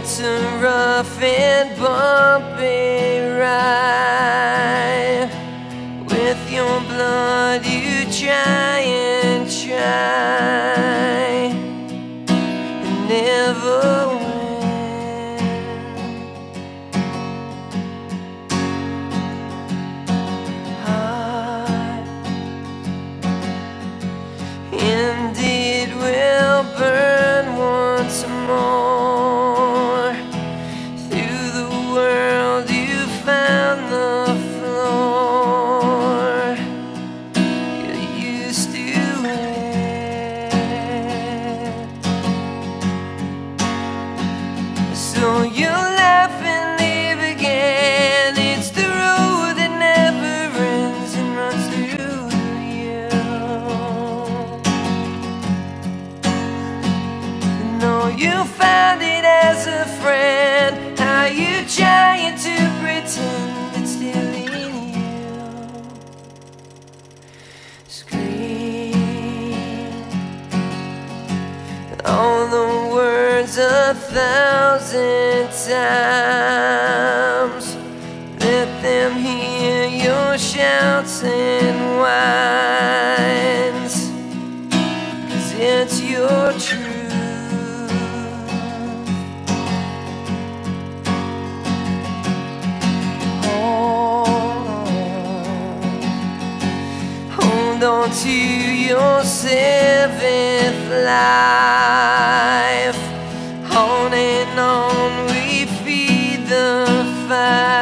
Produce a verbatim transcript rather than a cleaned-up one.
It's a rough and bumpy ride. With your blood you try and try and never win. Hot, and it will burn once more. Through the world you found the floor you used to wear. So you laugh and live again. It's the road that never ends and runs through you. No, you found it as a friend. How you trying to pretend it's still in you? Scream all the words a thousand times. Let them hear your shouts and whines, 'cause it's your truth. Hold on to your seventh life. On and on we feed the fire.